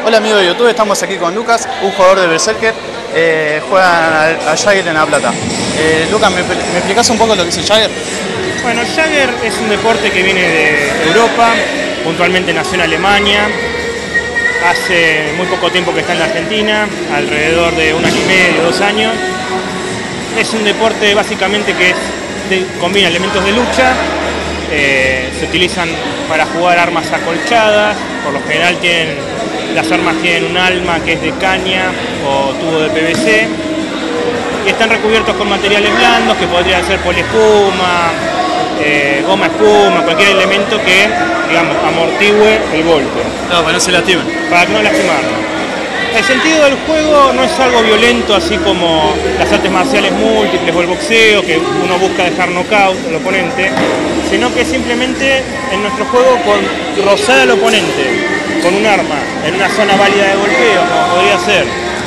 Hola amigos de YouTube, estamos aquí con Lucas, un jugador de Berserker, juega a Jagger en La Plata. Lucas, ¿me explicás un poco lo que es el Jagger? Bueno, el Jagger es un deporte que viene de Europa, puntualmente nació en Alemania, hace muy poco tiempo que está en la Argentina, alrededor de 1 año y medio, 2 años. Es un deporte básicamente que combina elementos de lucha, se utilizan para jugar armas acolchadas, por lo general las armas tienen un alma que es de caña o tubo de PVC y están recubiertos con materiales blandos que podrían ser poliespuma, goma espuma, cualquier elemento que, digamos, amortigüe el golpe. No, para no se lastimen. Para no lastimarlo. El sentido del juego no es algo violento, así como las artes marciales múltiples o el boxeo, que uno busca dejar knockout al oponente, sino que simplemente en nuestro juego con rozar al oponente con un arma en una zona válida de golpeo, como podría ser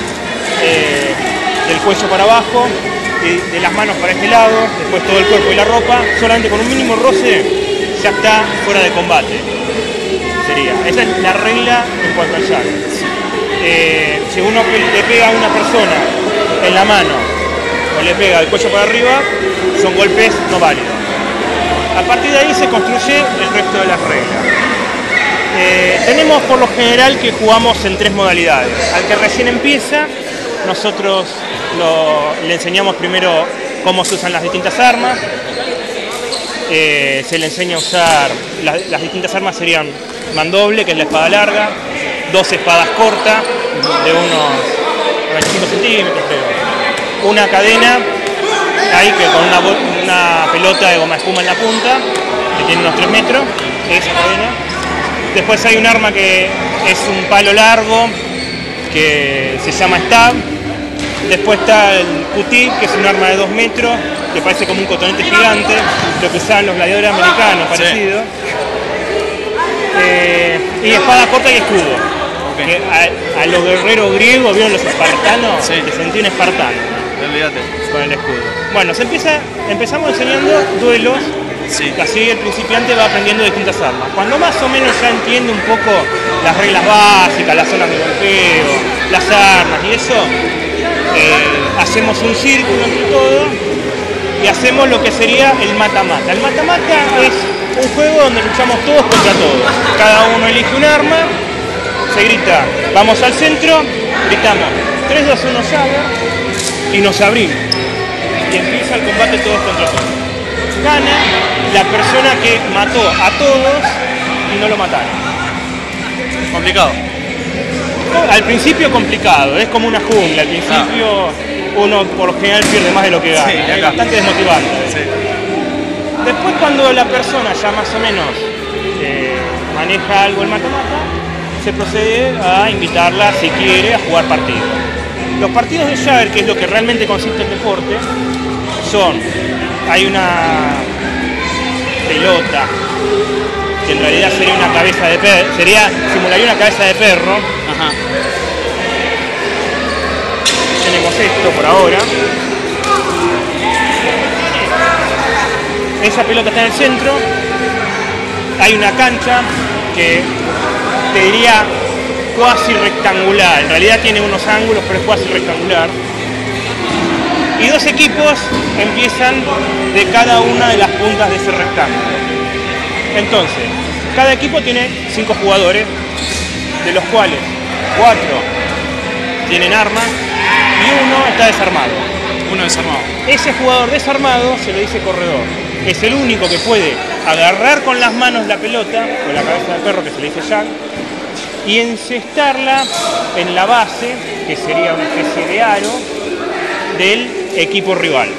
del cuello para abajo y de las manos para este lado, después todo el cuerpo y la ropa, solamente con un mínimo roce ya está fuera de combate. Esa es la regla en cuanto al Jagger. Si uno le pega a una persona en la mano o le pega del cuello para arriba, son golpes no válidos. A partir de ahí se construye el resto de las reglas. Tenemos por lo general que jugamos en 3 modalidades. Al que recién empieza, nosotros le enseñamos primero cómo se usan las distintas armas. Se le enseña a usar, las distintas armas serían mandoble, que es la espada larga, 2 espadas cortas de unos 25 centímetros, creo. Una cadena, ahí que con una pelota de goma espuma en la punta, que tiene unos 3 metros, esa cadena. Después hay un arma que es un palo largo, que se llama stab. Después está el Q-tip, que es un arma de 2 metros, que parece como un cotonete gigante, lo que usaban los gladiadores americanos, parecido. Y espada corta y escudo. Okay. Que a los guerreros griegos, ¿vieron los espartanos? Sí. Que sentían espartano. Olvídate. Con el escudo. Bueno, empezamos enseñando duelos. Sí. Así el principiante va aprendiendo distintas armas. Cuando más o menos ya entiende un poco las reglas básicas, las zonas de golpeo, las armas y eso, hacemos un círculo entre todos y hacemos lo que sería el mata-mata. El mata-mata es un juego donde luchamos todos contra todos. Cada uno elige un arma, se grita, vamos al centro, gritamos 3, 2, 1, Jagger y nos abrimos. Y empieza el combate todos contra todos. Gana la persona que mató a todos y no lo mataron. Complicado. Al principio complicado, es como una jungla. Al principio uno por lo general pierde más de lo que gana. Sí, es bastante desmotivante. Sí. Después cuando la persona ya más o menos maneja algo el mata-mata, se procede a invitarla, si quiere, a jugar partidos. Los partidos de Jagger, que es lo que realmente consiste el deporte, hay una pelota que en realidad sería una cabeza de perro, simularía una cabeza de perro. Ajá. Tenemos esto por ahora. Esa pelota está en el centro. Hay una cancha que te diría cuasi rectangular. En realidad tiene unos ángulos, pero es cuasi rectangular. Y 2 equipos empiezan de cada una de las puntas de ese rectángulo. Entonces, cada equipo tiene 5 jugadores, de los cuales 4 tienen armas y 1 está desarmado. Uno desarmado. Ese jugador desarmado se le dice corredor. Es el único que puede agarrar con las manos la pelota, con la cabeza de perro que se le dice Jagger, y encestarla en la base, que sería una especie de aro, del equipo rival.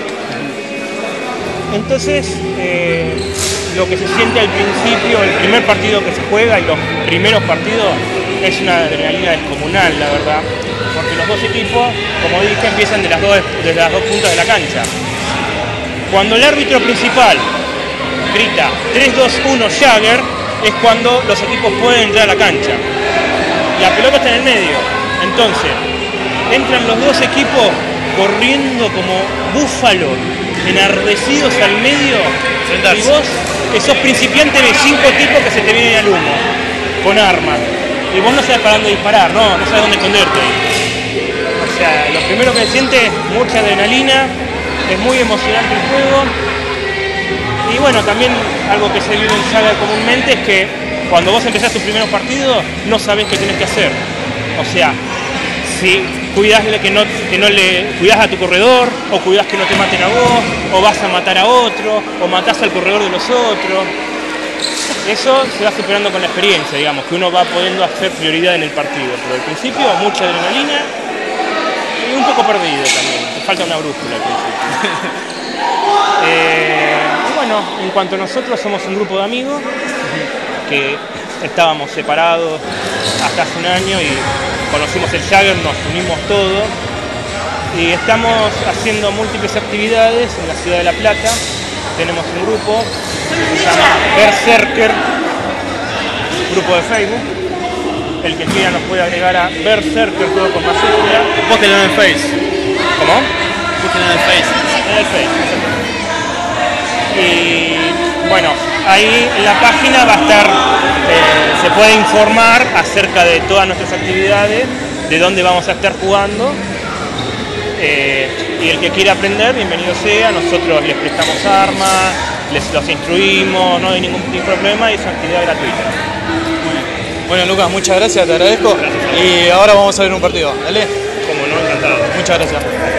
Entonces, lo que se siente al principio, el primer partido que se juega y los primeros partidos, es una adrenalina descomunal, la verdad, porque los 2 equipos, como dije, empiezan de las dos puntas de la cancha. Cuando el árbitro principal grita 3, 2, 1, Jagger, es cuando los equipos pueden entrar a la cancha. La pelota está en el medio, entonces entran los 2 equipos corriendo como búfalos, enardecidos al medio, y vos, que sos principiante, de 5 tipos que se te vienen al humo, con armas. y vos no sabes para dónde disparar, no sabes dónde esconderte. O sea, lo primero que sientes es mucha adrenalina, es muy emocionante el juego. Y bueno, también algo que se vive en Saga comúnmente es que cuando vos empezás tus primeros partidos no sabés qué tenés que hacer. O sea, si cuidás que no le cuidás a tu corredor, o cuidás que no te maten a vos, o vas a matar a otro, o matás al corredor de los otros. Eso se va superando con la experiencia, digamos, que uno va pudiendo hacer prioridad en el partido. Pero al principio mucha adrenalina y un poco perdido también, te falta una brújula al principio. Y bueno, en cuanto a nosotros, somos un grupo de amigos que estábamos separados hasta hace un año y conocimos el Jagger, nos unimos todos y estamos haciendo múltiples actividades en la ciudad de La Plata. Tenemos un grupo que se llama Berserker, grupo de Facebook. El que quiera nos puede agregar a Berserker, todo con mayúscula. Búsquenlo en el Face. ¿Cómo? Búsquenlo en el Face. En el Facebook. Y bueno, ahí en la página va a estar, se puede informar acerca de todas nuestras actividades, de dónde vamos a estar jugando. Y el que quiera aprender, bienvenido sea. Nosotros les prestamos armas, los instruimos, no hay ningún tipo de problema y es una actividad gratuita. Bueno, Lucas, muchas gracias, te agradezco. Y ahora vamos a ver un partido. Dale. Como no, encantado. Muchas gracias.